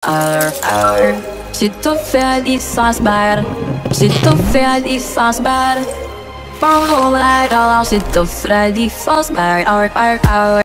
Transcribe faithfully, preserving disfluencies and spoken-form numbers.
Arr, arr. Zit te ver die fazbear. Zit te ver die fazbear. Van hoe leidt al zit te ver die fazbear. Arr, arr, arr.